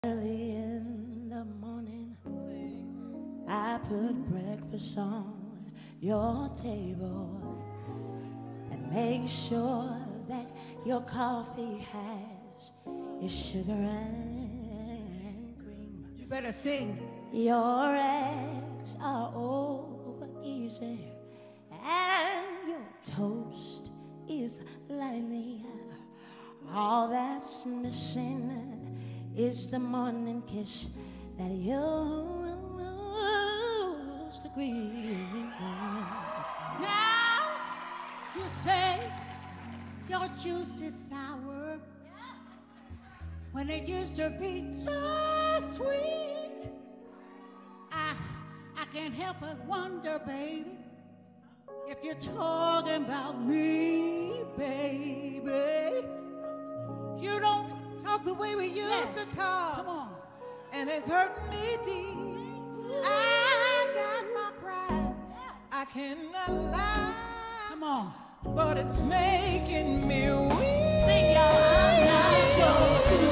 Early in the morning, I put breakfast on your table and make sure that your coffee has its sugar and cream. You better sing. Your eggs are over easy and your toast is lightly. All that's missing is the morning kiss that you used to greet. Now you say your juice is sour when it used to be so sweet. I can't help but wonder, baby, if you're talking about me, baby. You don't talk the way we used to talk. Come on. And it's hurting me deep. I got my pride. I cannot lie. Come on. But it's making me weak. Sing, y'all. I'm not your